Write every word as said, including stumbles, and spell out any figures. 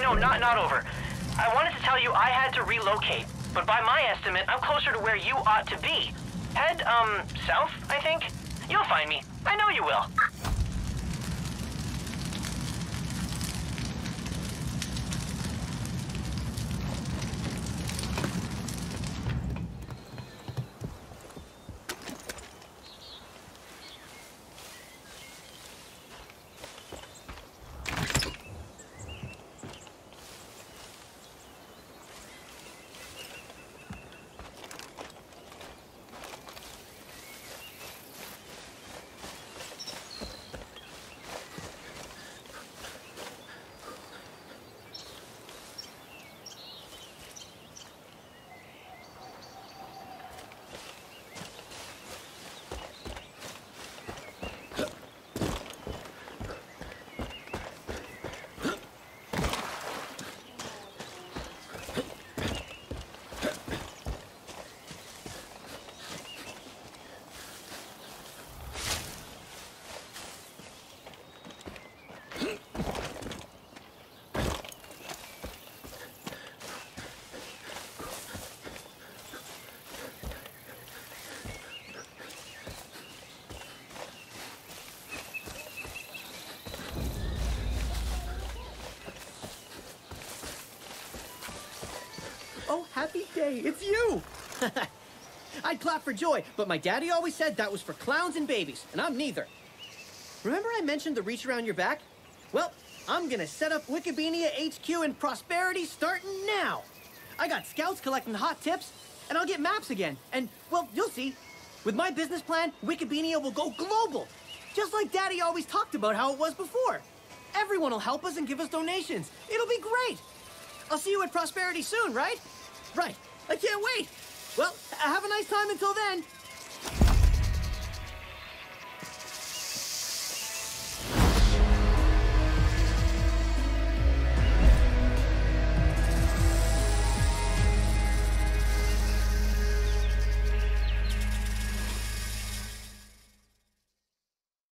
No, not not over. I wanted to tell you I had to relocate, but by my estimate, I'm closer to where you ought to be. Head, um, south, I think? You'll find me. I know you will. Oh, happy day, it's you! I'd clap for joy, but my daddy always said that was for clowns and babies, and I'm neither. Remember I mentioned the reach around your back? Well, I'm gonna set up Wikibeania H Q in Prosperity starting now. I got scouts collecting hot tips, and I'll get maps again. And, well, you'll see. With my business plan, Wikibeania will go global. Just like Daddy always talked about how it was before. Everyone will help us and give us donations. It'll be great. I'll see you at Prosperity soon, right? Right. I can't wait. Well, have a nice time until then.